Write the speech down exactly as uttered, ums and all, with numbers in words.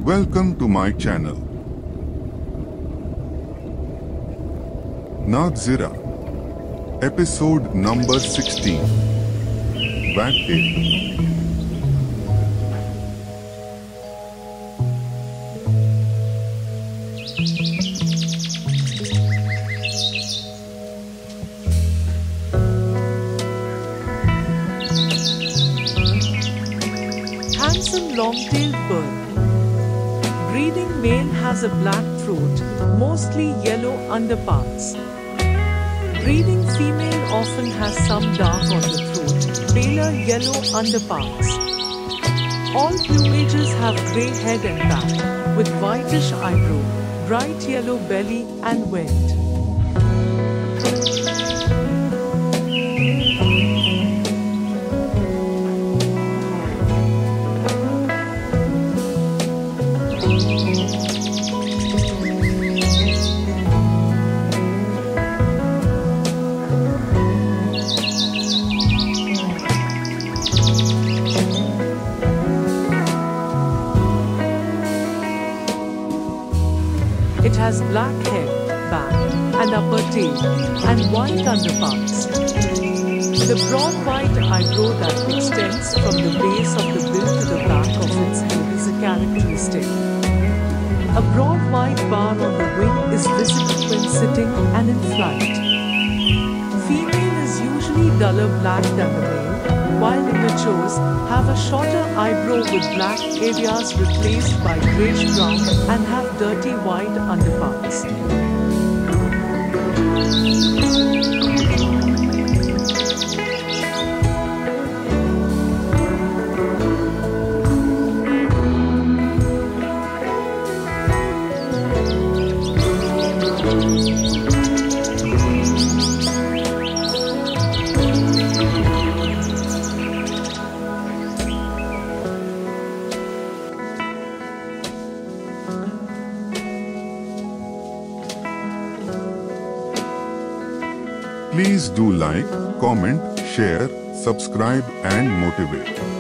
Welcome to my channel. Nagzira, episode number sixteen. Wagtail. Handsome long-tailed bird. Breeding male has a black throat, mostly yellow underparts. Breeding female often has some dark on the throat, paler yellow underparts. All plumages have grey head and back, with whitish eyebrow, bright yellow belly and vent. It has black head, back, and upper tail, and white underparts. The broad white eyebrow that extends from the base of the bill to the back of its head is a characteristic. A broad white bar on the wing is visible when sitting and in flight. Female is usually duller black than the male, while immatures have a shorter eyebrow with black areas replaced by grayish-brown and have dirty white underparts. Please do like, comment, share, subscribe and motivate.